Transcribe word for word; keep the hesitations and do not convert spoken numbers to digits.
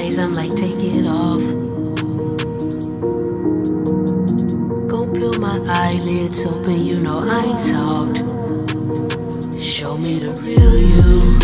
days I'm like, take it off. Gon' peel my eyelids open, you know I ain't soft. Show me the real you.